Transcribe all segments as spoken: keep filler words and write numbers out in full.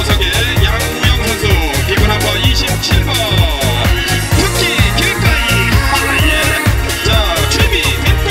소속의 양우영 선수 기분 한번 이십칠 번 특히 길가이 하예. 자 최비 빈거.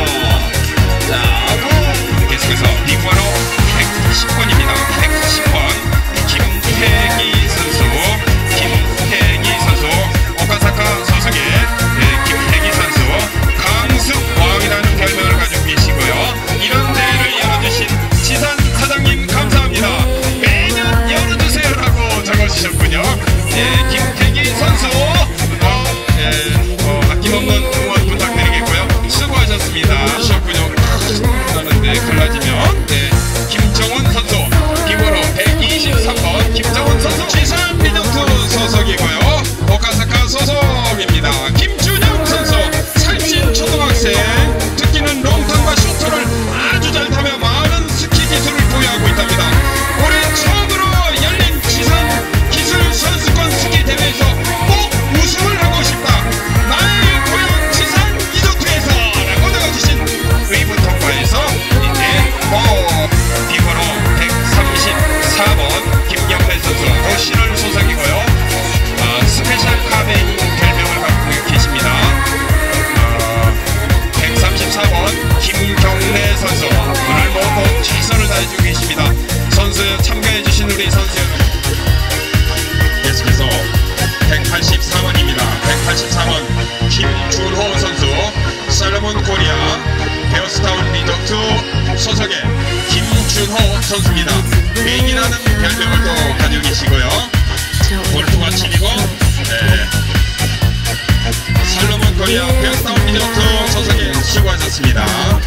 자 또 계속해서 비번호 백십 번입니다. 백십 번 김태기 선수. 김태기 선수 오카사카 소속의 네, 김태기 선수 강습 왕이라는 별명을 가지고 계시고요. 이런 대회를 열어주신 지산 사장님 감사합니다. 매년 열어주세요라고 적어주셨군요. 예, 김태기 선수 어, 예, 어, 아낌없는 응원 부탁드리겠고요. 수고하셨습니다. 쉬었군요. 하는데 갈라지면 네, 김정훈 선수 비번호 백이십삼 번 김정훈 선수 지산 리조트 소속이고요. 오카사카 소속입니다. 김준영 선수 살찐 초등학생. 특기는 롱턴과 쇼트를 아주 잘 타며 많은 스키 기술을 보유하고 있답니다. 올해 처음으로 열린 지산 기술 선수권 스키 대회에서 꼭 우승을 하고 싶다. 나의 고향 지산 리조트에서 라고 적어주신 의문 통과에서 이제 어, 비번호 백삼십사 번 김경래 선수 도시를 소속이고요. 어, 스페셜 카베인 별명을 갖고 계십니다. 어, 백삼십사 번 김경래 선수 오늘 모두 최선을 다해주고 계십니다. 선수 참가해주신 우리 선수 계속해서 백팔십사 번입니다. 백팔십사 번 김준호 선수 살로몬 코리아 베어스타운 리조트 소속의 김준호 선수입니다. 맥이라는 별명을 또 가지고 계시고요. 골프가 취미고 네. 살로몬 코리아 베어스타운 리조트 소속에 수고하셨습니다.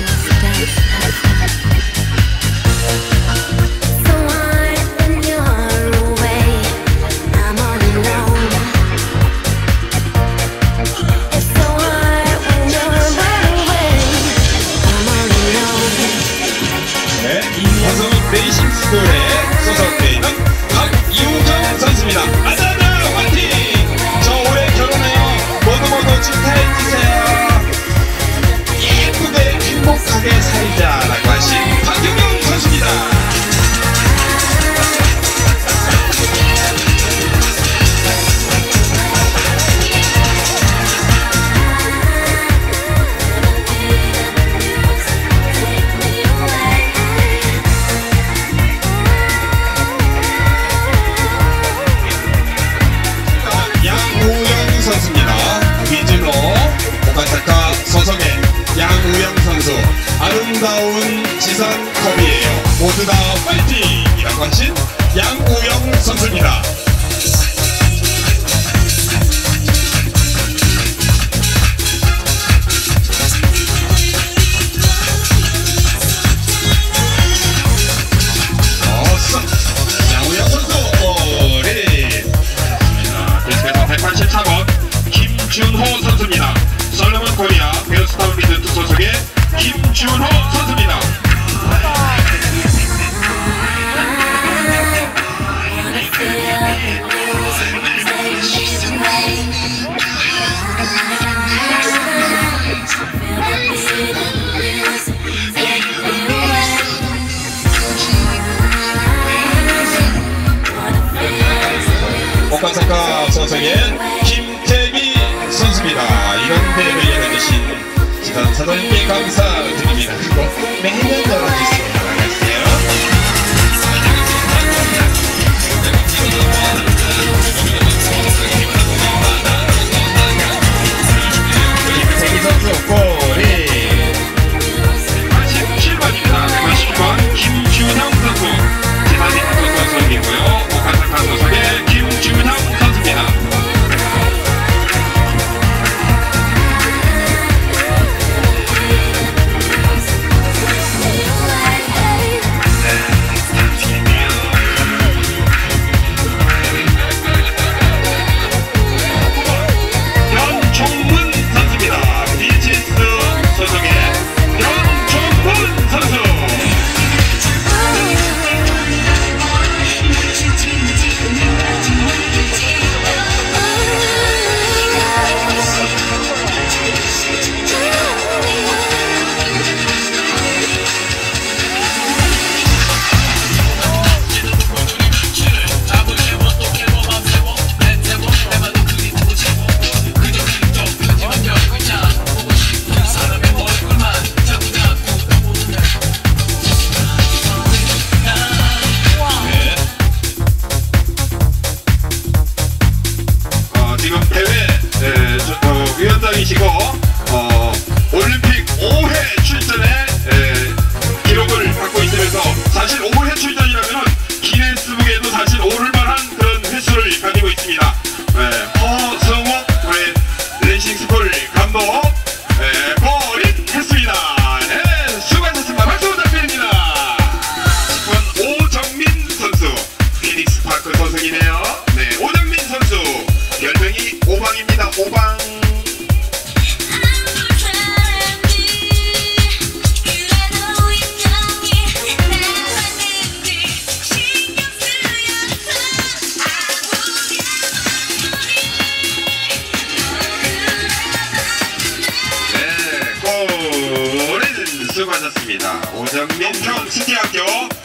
네, 이화성 레이싱 스쿨에 소속되어 있는 박유정 선수입니다. 아자아자 화이팅! 저 올해 결혼해요. 모두 모두 축하해주세요. 예쁘게 행복하게 살자라고 하신 박유정 선수입니다. 양우영 선수입니다. 위즐로 오카사카 소속의 양우영 선수 아름다운 지산 컵이에요. 모두 다 파이팅! 이라고 하신 양우영 선수입니다. 어서 양우영 선수 오리 계속해서 백팔십사 번 김준호 선수입니다. 솔로몬 코리아 베어스타운 리조트 소속의 김준호 선수입니다. 오카사카 소속의 김태기 선수입니다. 이런 대회를 열어주신 지산 사장님께 감사드립니다. 그리고 매년 열어주세요. 나가세요. 김태기 선수 골이 백팔십칠 번입니다. 백팔십칠 번 김준형 선수 지산 리조트 소속이고요. 오카사카 소속의 김준형 선수입니다. Wow. 수평 스키학교